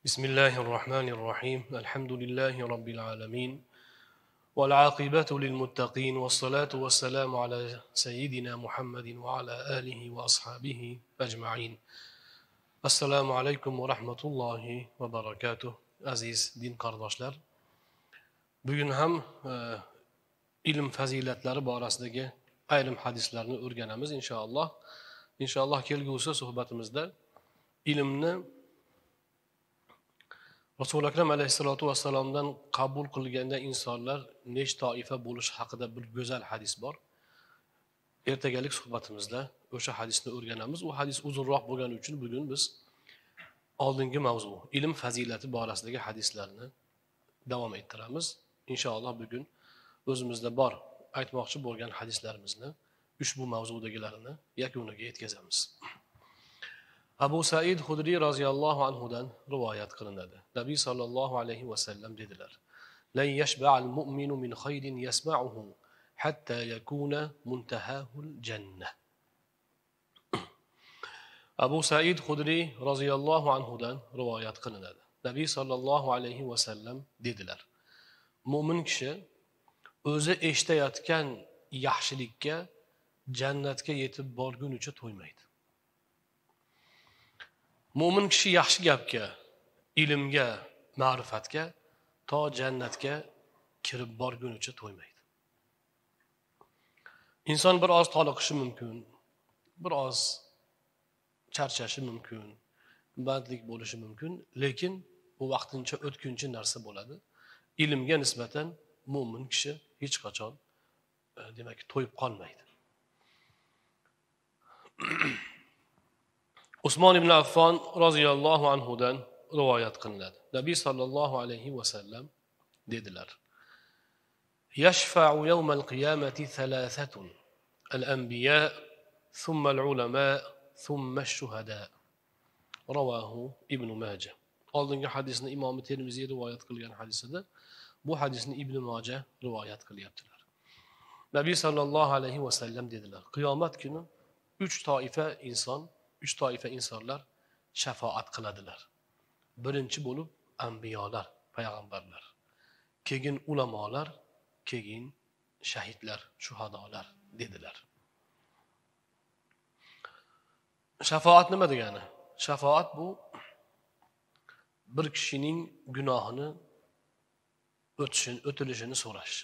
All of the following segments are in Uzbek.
بسم الله الرحمن الرحيم الحمد لله رب العالمين والعاقبة للمتقين والصلاة والسلام على سيدنا محمد وعلى آله وأصحابه أجمعين السلام عليكم ورحمة الله وبركاته عزيز دين قرداشlar Bugün ham ilm fazilatlari borasidagi ayrim hadislarni o'rganamiz inshaalloh. Inshaalloh kelgusi suhbatimizda ilmni Rasul akram alayhissalotu vassalomdan qabul qilganda insonlar nechta toifa bo'lishi haqida bir go'zal hadis bor. Ertagalik suhbatimizda o'sha hadisni o'rganamiz. U hadis uzunroq bo'lgani uchun bugun biz oldingi mavzu ilm fazilati borasidagi hadislarni davom ettiramiz. Inshaalloh bugun o'zimizda bor aytmoqchi bo'lgan hadislarimizni ushbu mavzudagilarini yakuniga yetkazamiz. Abu Said Hudri roziyallohu anhudan rivoyat qilinadi. Nabiy sallallohu alayhi va sallam dedilar: "Lan yashba'al mu'minu min khayrin yasma'uhu hatta yakuna muntahahul jannah." Abu Said Hudri roziyallohu anhudan rivoyat qilinadi. Nabiy sallallohu alayhi va sallam dedilar: Mo'min kishi o'zi eshitayotgan yaxshilikka jannatga yetib borgunicha to'ymaydi. Mo'min kishi yaxshi gapga, ilmga, ma'rifatga to jannatga kirib borgunicha to'ymaydi. Inson bir oz toliqishi mumkin, bir oz charchashi mumkin, bandlik bo'lishi mumkin, lekin bu vaqtincha o'tkinchi narsa bo'ladi. Ilmga nisbatan mo'min kishi hech qachon demak to'yib qolmaydi. Usmon ibn Affon roziyallohu anhudan rivoyat qilinadi. Nabiy sallallohu alayhi va sallam dedilar: "Yashfa'u yawmal qiyamati thalathatun: al-anbiya, thumma al-ulama, thumma ash-shuhada." Ravahu Ibn Majah. Oldingi hadisni Imom Termiziy rivoyat qilgan hadisida bu hadisni Ibn Majah rivoyat qilyaptilar. Nabiy sallallohu alayhi va sallam dedilar: Qiyomat kuni 3 toifa insonlar shafaat qiladilar. Birinchi bo'lib anbiyolar, payg'ambarlar, keyin ulamolar, keyin shahidlar, shuhadolar dedilar. Shafaat nima degani? Shafaat bu bir kishining gunohini o'tilishini so'rash.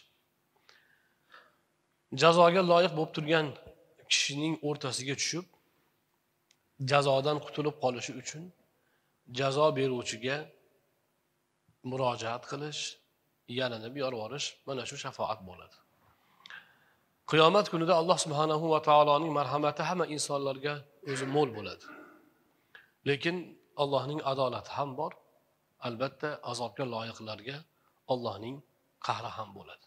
Jazoga loyiq bo'lib turgan kishining o'rtasiga tushib, jazodan qutulib qolishi uchun jazo beruvchiga murojaat qilish, yalinib yorvorish, mana shu shafaat bo'ladi. Qiyomat kunida Alloh subhanahu va taoloning marhamati hamma insonlarga o'zi mo'l bo'ladi. Lekin Allohning adolati ham bor. Albatta azobga loyiqlarga Allohning qahri ham bo'ladi.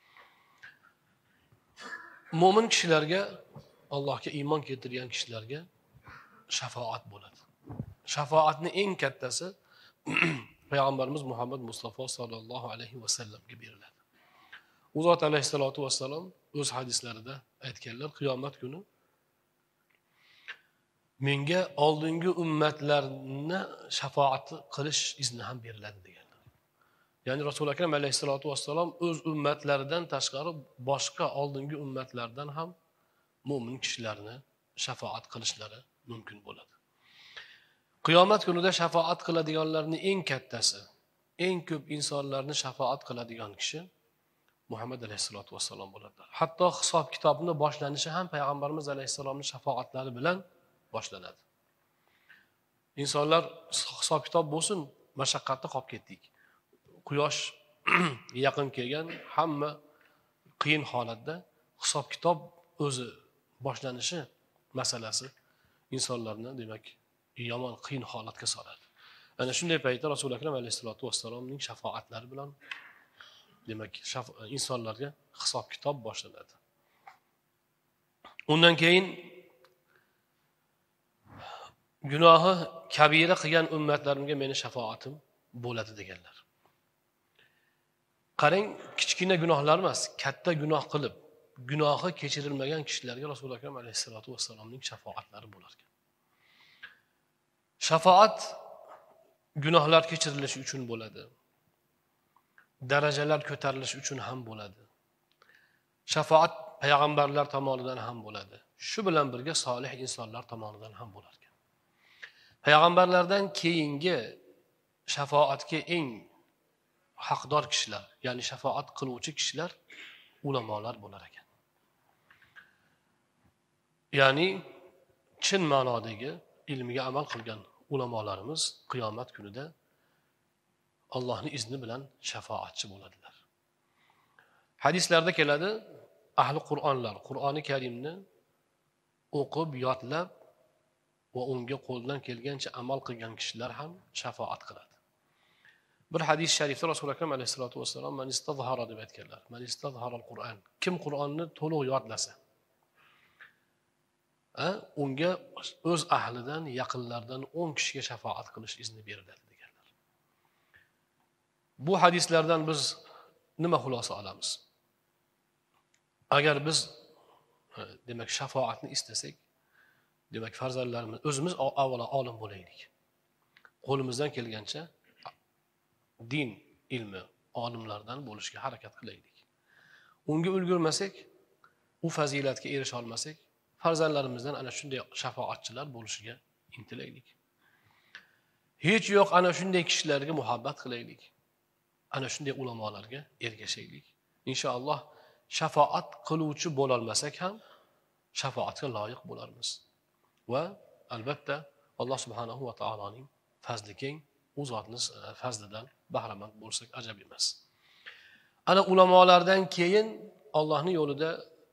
Mo'min kishilarga, Allohga iymon keltirgan kishilarga shafaat bo'ladi. Shafaatning eng kattasi payg'ambarimiz Muhammad Mustafa sallallohu alayhi va sallamga beriladi. U zot alayhissalotu vassalom o'z hadislarida aytganlar, qiyomat kuni menga oldingi ummatlarni shafaat qilish izni ham beriladi deganlar. Ya'ni Rasul akram alayhissalotu vassalom o'z ummatlaridan tashqari boshqa oldingi ummatlardan ham mo'min kishilarni shafaat qilishlari mumkin bo'ladi. Qiyomat kunida shafaat qiladiganlarning eng kattasi, eng ko'p insonlarni shafaat qiladigan kishi Muhammad alayhissalotu vassalom bo'ladilar. Hatto hisob kitobni boshlanishi ham payg'ambarimiz alayhissalomning shafaatlari bilan boshlanadi. Insonlar hisob kitob bo'lsin, mashaqqatda qolib ketdik. Quyosh yaqin kelgan, hamma qiyin holatda hisob kitob o'zi boshlanishi masalasi insonlarni demak yomon qiyin holatga soladi. Ana shunday paytda Rasul akram alayhissalotu vassalomning shafaatlari bilan demak insonlarga hisob kitob boshlanadi. Undan keyin gunohi kabira qilgan ummatlarimga meni shafaatim bo'ladi deganlar. Qarang, kichkina gunohlar emas, katta gunoh qilib, gunohi kechirilmagan kishilarga Rasul akram alayhissalotu vassalomning shafaatlari bo'lar ekan. Shafaat gunohlar kechirilishi uchun bo'ladi. Darajalar ko'tarilishi uchun ham bo'ladi. Shafaat payg'ambarlar tomonidan ham bo'ladi. Shu bilan birga solih insonlar tomonidan ham bo'lar ekan. Payg'ambarlardan keyingi shafaatga eng haqdor kishilar, ya'ni shafaat qiluvchi kishilar ulamolar bo'lar ekan. Ya'ni chin ma'nodagi ilmiga amal qilgan ulamolarimiz qiyomat kunida Allohning izni bilan shafaatchi bo'ladilar. Hadislarda keladi, ahli Qur'onlar Qur'oni Karimni o'qib, yodlab va unga qo'ldan kelgancha amal qilgan kishilar ham shafaat qiladi. Bir hadis sharifda Rasululloh akram alayhisolatu vassalom man istazhara deb aytganlar. Man istazhara al-Qur'on. Kim Qur'onni to'liq yodlasa, unga o'z ahlidan, yaqinlardan 10 kishiga shafaat qilish izni beriladi deganlar. Bu hadislardan biz nima xulosa olamiz? Agar biz demak shafaatni istasak, demak farzandlarimiz o'zimiz avvalo olim bo'laylik. Qo'limizdan kelgancha din ilmi olimlardan bo'lishga harakat qilaylik. Unga ulgurmasak, u fazilatga erisha olmasak, farzandlarimizdan ana shunday shafaatchilar bo'lishiga intilaylik. Hech yo'q ana shunday kishilarga muhabbat qilaylik. Ana shunday ulamolarga ergashaylik. Inshaalloh shafaat qiluvchi bo'la olmasak ham shafaatga loyiq bo'larmiz. Va albatta Alloh subhanahu va taoloning fazli keng, u zotning fazlidan bahramand bo'lsak ajab emas. Ana ulamolardan keyin Allohning yo'lida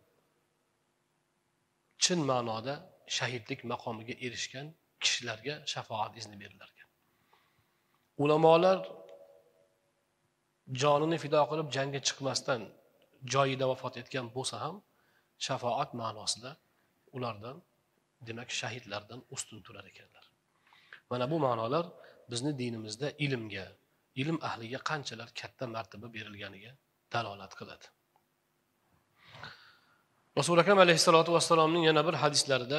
chin ma'noda shahidlik maqomiga erishgan kishilarga shafaat izni berilar ekan. Ulamolar jonini fido qilib jangga chiqmasdan joyida vafot etgan bo'lsa ham shafaat ma'nosida ulardan, demak shahidlardan ustun turar ekanlar. Mana bu ma'nolar bizni dinimizda ilmga, ilm ahliga qanchalar katta martaba berilganiga dalolat qiladi. Rasul akram alayhissalatu vassalomning yana bir hadislarida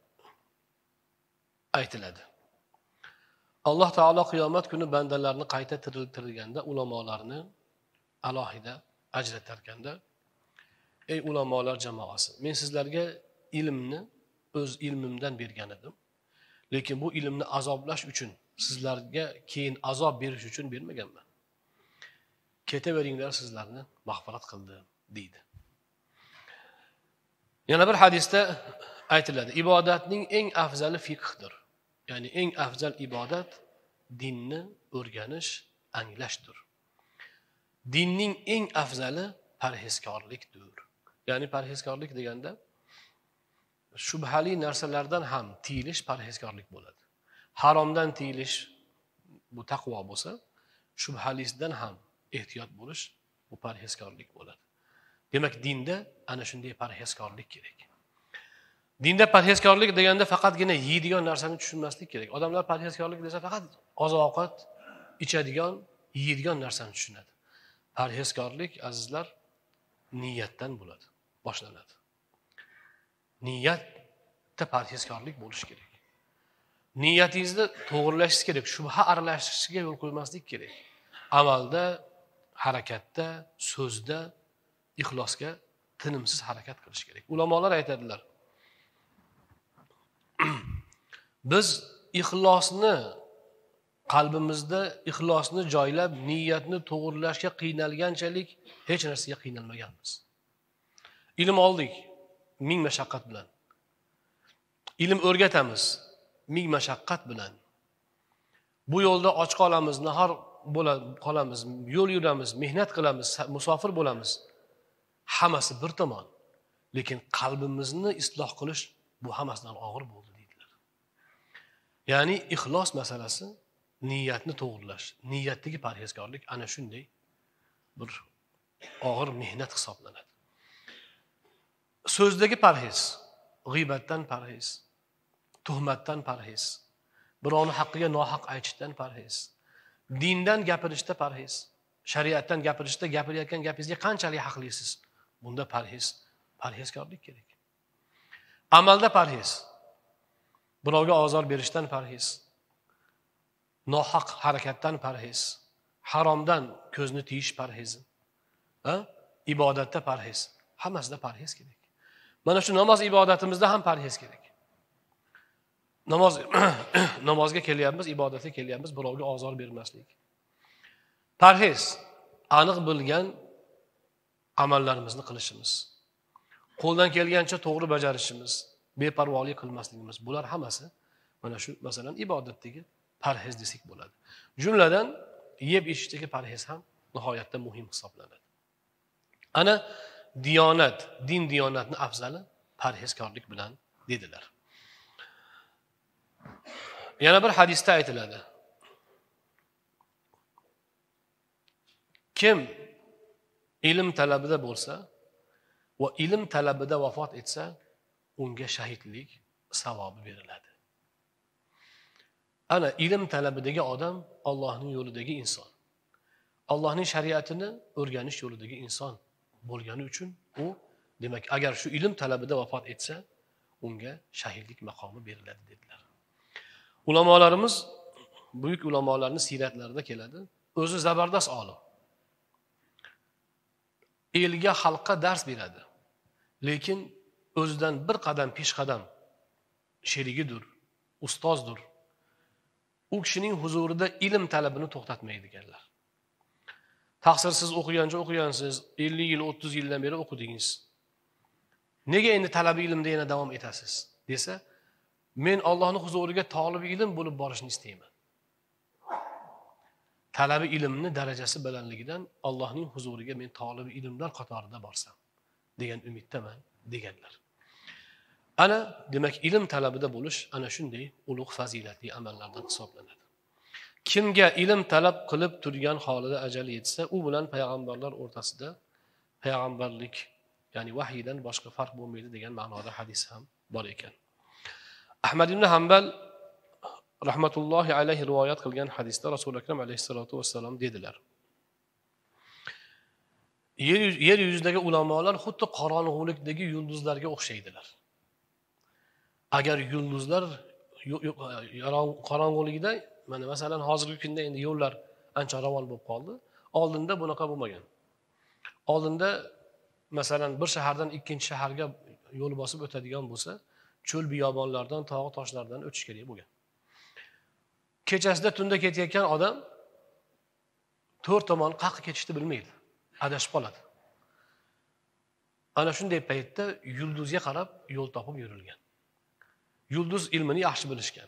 aytiladi. Alloh taolo qiyomat kuni bandalarni qayta tiriltirganda ulamolarni alohida ajratarganda, ey ulamolar jamoasi, men sizlarga ilmni o'z ilmimdan bergan edim. Lekin bu ilmni azoblash uchun, sizlarga keyin azob berish uchun bermaganman. Ketaveringlar, sizlarni mag'firat qildim deydi. Yana bir hadisda aytiladi, ibodatning eng afzali fiqhdir. Ya'ni eng afzal ibodat dinni o'rganish, anglashdir. Dinning eng afzali parhezkorlikdir. Ya'ni parhezkorlik deganda shubhali narsalardan ham tiyilish parhezkorlik bo'ladi. Haromdan tiyilish bu taqvo bo'lsa, shubhalisidan ham ehtiyot bo'lish bu parhezkorlik bo'ladi. Demak, dinda ana shunday parhezkorlik kerak. Dinda parhezkorlik deganda faqatgina yeydigan narsani tushunmaslik kerak. Odamlar parhezkorlik desa faqat oziq-ovqat, ichadigan, yeydigan narsani tushunadi. Parhezkorlik, azizlar, niyatdan bo'ladi, boshlanadi. Niyatda parhezkorlik bo'lishi kerak. Niyatingizni to'g'rilashingiz kerak, shubha aralashishiga yo'l qo'ymaslik kerak. Amalda, harakatda, so'zda ixlosga tinimsiz harakat qilish kerak. Ulamolar aytadilar, biz ixlosni qalbimizda ixlosni joylab, niyatni to'g'rilashga qiynalganchalik hech narsaga qiynalmaganmiz. Ilm oldik 1000 mashaqqat bilan. Ilm o'rgatamiz 1000 mashaqqat bilan. Bu yo'lda och qolamiz, nahor qolamiz, yo'l yuramiz, mehnat qilamiz, musofir bo'lamiz. Hammasi bir tomon. Lekin qalbimizni isloh qilish bu hammasidan og'ir bo'ldi deydilar. Ya'ni ixlos masalasi, niyatni to'g'rilash, niyatdagi parhezkorlik ana shunday bir og'ir mehnat hisoblanadi. So'zdagi parhez, g'iybatdan parhez, tuhmatdan parhez, birovning haqqiga nohaq aytishdan parhez, dindan gapirishda parhez, shariatdan gapirishda gapirayotgan gapingizga qanchalik haqlisiz, bunda parhezkorlik kerak. Amalda parhez, birovga ozor berishdan parhez, nohaq harakatdan parhez, haromdan ko'zni tiyish parhezi, ibodatda parhez, hammasida parhez kerak. Mana shu namoz ibodatimizda ham parhez kerak. Namozga kelyapmiz, ibodatga kelyapmiz, birovga ozor bermaslik. Parhez, aniq bilgan amallarimizni qilishimiz, qo'ldan kelgancha to'g'ri bajarishimiz, beparvolik qilmasligimiz, bular hammasi mana shu masalan ibodatdagi parhez desak bo'ladi. Jumladan yeb ichishdagi parhez ham nihoyatda muhim hisoblanadi. Ana diyonat, din diyonatni afzali parhezkorlik bilan dedilar. Yana bir hadisda aytiladi. Kim ilm talabida bo'lsa va ilm talabida vafot etsa, unga shahidlik savobi beriladi. Ana ilm talabidagi odam Allohning yo'lidagi inson. Allohning shariatini o'rganish yo'lidagi inson bo'lgani uchun u, demak, agar shu ilm talabida vafot etsa, unga shahidlik maqomi beriladi dedilar. Ulamolarimiz, buyuk ulamolarning siyratlarida keladi. O'zi zabardast olim. Elga, xalqqa dars beradi. Lekin o'zidan bir qadam peshqadam sherigidir, ustozdir. U kishining huzurida ilm talabini to'xtatmaydiganlar. Taqsirsiz o'qigansiz, 50 yil, 30 yildan beri o'qidingiz. Nega endi talabi ilmda yana davom etasiz? Desa, men Allohning huzuriga talab ilm bo'lib borishni istayman. Talabi ilmni darajasi balandligidan Allohning huzuriga men talab ilmlar qatorida borsam degan umiddaman deganlar. Ana demak ilm talabida bo'lish ana shunday ulug' fazilatli amallardan hisoblanadi. Kimga ilm talab qilib turgan holida ajali yetsa, u bilan payg'ambarlar o'rtasida payg'ambarlik, ya'ni vahiydan boshqa farq bo'lmaydi degan ma'noda hadis ham bor ekan. Ahmad ibn Hanbal rahmatullohi alayhi rivoyat qilgan hadisda Rasul akram alayhissalatu vassalam dedilar: Yer yuzidagi ulamolar xuddi qorong'ulikdagi yulduzlarga o'xshaydilar. Agar yulduzlar qorong'ulikda, mana masalan hozirgi kunda endi yo'llar ancha ravon bo'lib qoldi. Oldinda bunaqa bo'lmagan. Oldinda masalan bir shahardan ikkinchi shaharga yo'l bosib o'tadigan bo'lsa, cho'l biyobonlardan, tog' toshlardan o'tish kerak bo'lgan. Kechasida tunda ketayotgan odam to'rt tomon qayerga ketishni bilmaydi, adashib qoladi. Ana shunday paytda yulduzga qarab yo'l topib yurilgan. Yulduz ilmini yaxshi bilishgan.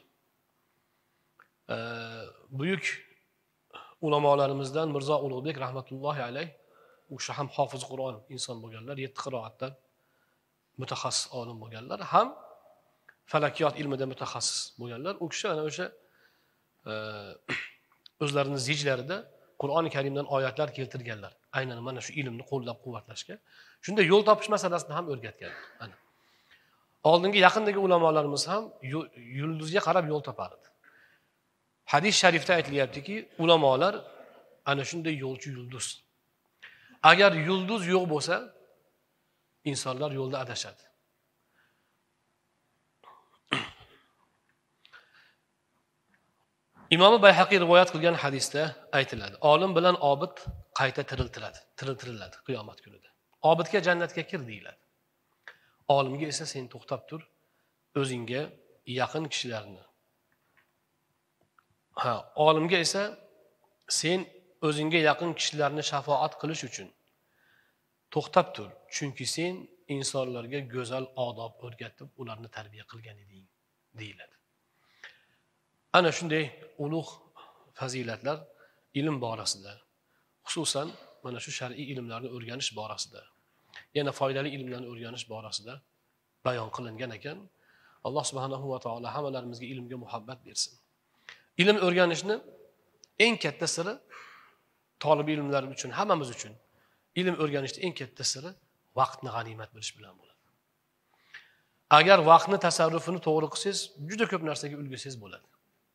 Buyuk ulamolarimizdan Mirzo Ulug'bek rahmatullohi alayh, o'sha ham hofiz Qur'on inson bo'lganlar, 7 qiroatdan mutaxassis olim bo'lganlar, ham falakiyot ilmida mutaxassis bo'lganlar. U kishi ana o'sha o'zlarining zijlarida Qur'oni Karimdan oyatlar keltirganlar. Aynan mana shu ilmni qo'llab-quvvatlashga. Shunda yo'l topish masalasini ham o'rgatgan. Ana. Oldingi yaqindagi ulamolarimiz ham yulduzga qarab yo'l topardi. Hadis sharifda aytilyaptiki, ulamolar ana shunday yo'lchi yulduz. Agar yulduz yo'q bo'lsa, insonlar yo'lda adashadi. Imom Bayhaqiy rivoyat qilgan hadisda aytiladi: olim bilan obid qayta tiriltiriladi qiyomat kunida. Obidga jannatga kir deyiladi. Olimga esa sen to'xtab tur, o'zingga yaqin kishilarni. Olimga esa sen o'zingga yaqin kishilarni shafoat qilish uchun to'xtab tur, chunki sen insonlarga go'zal odob o'rgatib, ularni tarbiya qilgan eding deyiladi. Ana shunday ulug' fazilatlar ilm borasida, xususan mana shu shar'iy ilmlarni o'rganish borasida, yana foydali ilmlarni o'rganish borasida bayon qilingan ekan. Alloh subhanahu va taolo hammalarimizga ilmga muhabbat bersin. Ilm o'rganishni eng katta siri, talab ilmlar uchun, hammamiz uchun ilm o'rganishning eng katta siri vaqtni g'animat bilish bilan bo'ladi. Agar vaqtni tasarrufini to'g'ri qilsangiz, juda ko'p narsaga ulgursangiz bo'ladi.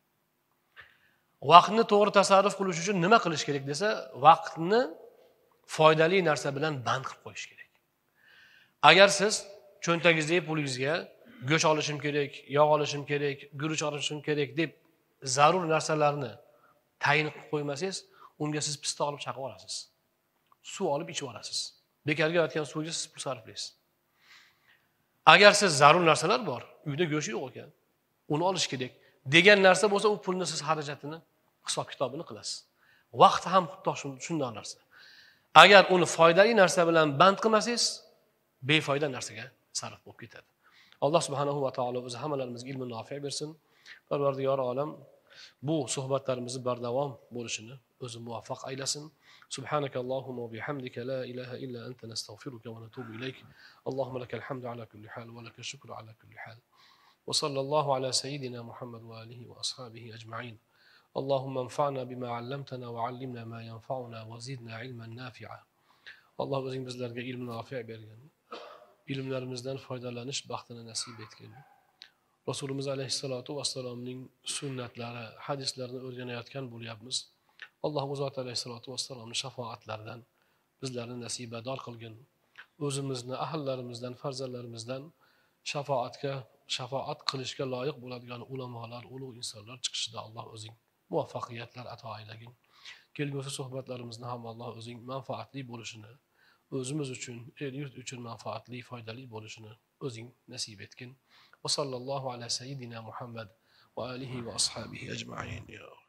Vaqtni to'g'ri tasarruf qilish uchun nima qilish kerak desa, vaqtni foydali narsa bilan band qilib qo'yish kerak. Agar siz cho'ntagingizdagi pulingizga go'sht olishim kerak, yog' olishim kerak, guruch olishim kerak deb zarur narsalarni tayin qilib qo'ymasangiz, unga siz pista olib chaqib olasiz. Suv olib ichib olasiz. Bekarga yotgan suvga siz pul sarflaysiz. Agar siz zarur narsalar bor, uyda go'sht yo'q ekan, uni olish kerak degan narsa bo'lsa, u pulni siz xarajatini, hisob-kitobini qilasiz. Vaqt ham xuddi shunday narsa. Agar uni foydali narsa bilan band qilmasangiz, befoyda narsaga sarf bo'lib ketadi. Alloh subhanahu va taolo o'zi hammalarimizga ilm nofi' bersin. Parvardigor olam bu suhbatlarimizni bardavom bo'lishini o'zi muvaffaq aylasin. Subhanakallohumma va bihamdika la ilaha illa anta nastag'firuka va natubu ilayk. Allohumma lakal hamdu ala kulli hal va lakal shukru ala kulli hal. Wa sallallohu ala sayyidina Muhammad va alihi va ashabihi ajma'in. Allahumma anfa'na bima 'allamtana va 'allimna ma yanfa'una va zidna 'ilman nafi'a. Alloh o'zing bizlarga ilm nofi' bergin. Ilmlarimizdan foydalanish baxtini nasib etgin. Rasulimiz alayhissalatu vassalomning sunnatlari, hadislarini o'rganayotgan bo'lyapmiz. Alloh zoti alayhissalatu vassalomning shafoatlaridan bizlarni nasibador qilgin. O'zimizni, ahillarimizdan, farzandlarimizdan shafoat qilishga loyiq bo'ladigan ulamolar, ulug' insonlar chiqishida Alloh o'zing muvaffaqiyatlar ato aylagin. Kelgusi suhbatlarimizni ham Alloh o'zing manfaatli bo'lishini, o'zimiz uchun, el yurt uchun manfaatli, foydali bo'lishini o'zing nasib etgin. Va sallallohu ala sayyidina Muhammad va alihi va ashabihi ajma'in.